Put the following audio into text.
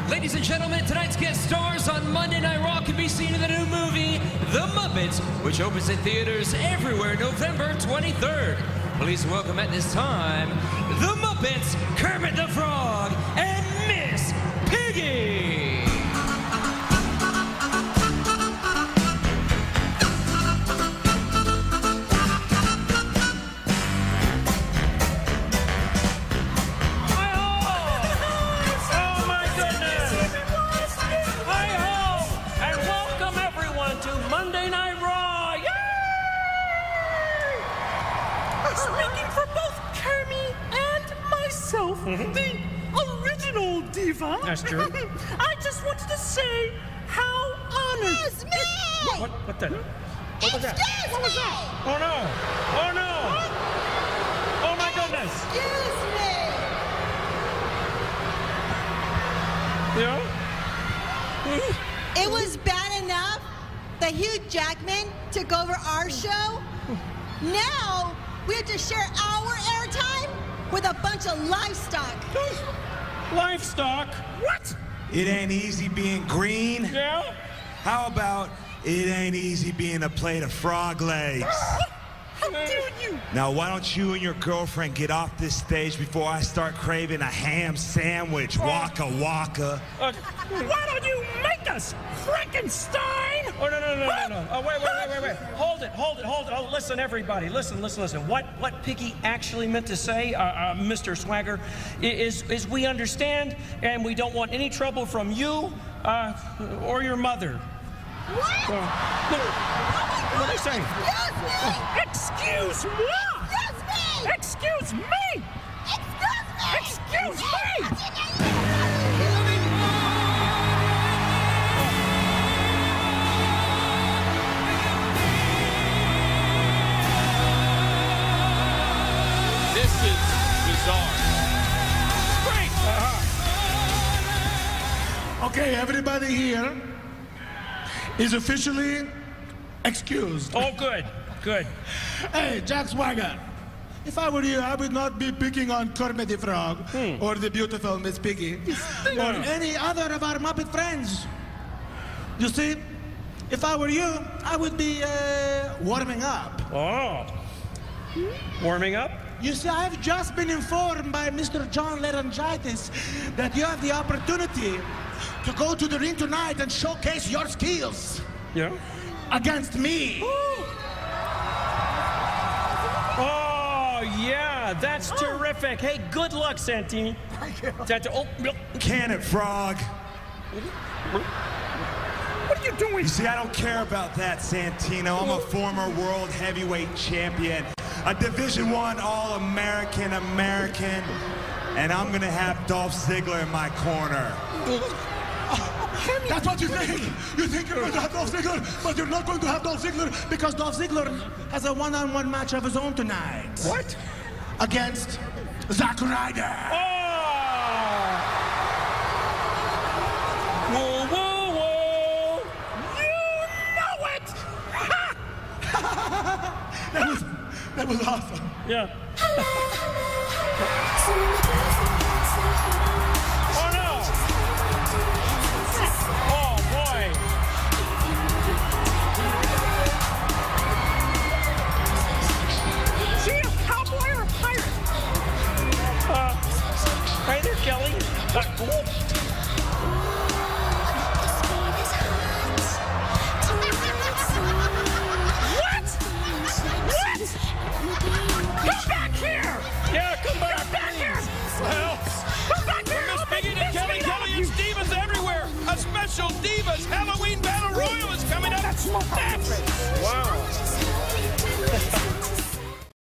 Ladies and gentlemen, tonight's guest stars on Monday Night Raw can be seen in the new movie, The Muppets, which opens in theaters everywhere November 23rd. Please welcome at this time, The Muppets, Kermit the Frog, and Miss Piggy! Speaking for both Kermit and myself, the original diva. That's true. I just wanted to say how honored. Excuse me! What the? What was that? Excuse What was me! that? Oh no! Oh no! Oh my goodness! Excuse me! Yeah? It was bad enough that Hugh Jackman took over our show. Now we have to share our airtime with a bunch of livestock. Livestock? What? It ain't easy being green. Yeah? How about it ain't easy being a plate of frog legs? How dare you? Now, why don't you and your girlfriend get off this stage before I start craving a ham sandwich? Waka waka. Why don't you make us Frankenstein? Oh, no. Oh, wait. Hold it. Oh, listen, everybody. Listen. What Piggy actually meant to say, Mr. Swagger, is we understand and we don't want any trouble from you or your mother. What? What are they saying? Excuse moi! Excuse me! Excuse me! This is bizarre. Great! Okay, everybody here is officially excused. Oh, good. Hey, Jack Swagger, if I were you, I would not be picking on Kermit the Frog or the beautiful Miss Piggy or any other of our Muppet friends. You see, if I were you, I would be warming up. Oh. Warming up? You see, I've just been informed by Mr. John Laryngitis that you have the opportunity to go to the ring tonight and showcase your skills. Yeah? Against me. Oh, yeah, that's terrific. Hey, good luck, Santini. Can it, Frog? What are you doing? You see, I don't care about that, Santino. I'm a former world heavyweight champion, a Division I All-American, and I'm gonna have Dolph Ziggler in my corner. That's what you think. You think you're going to have Dolph Ziggler, but you're not going to have Dolph Ziggler because Dolph Ziggler has a one-on-one match of his own tonight. What? Against Zack Ryder. Oh! Whoa! You know it! That was awesome. Yeah. Hi there, Kelly. Cool. What? Come back here! Yeah, come back. Come back here! Well, Come back here! Miss Piggy and Kelly and Divas everywhere. A special Divas Halloween Battle Royal is coming up. That's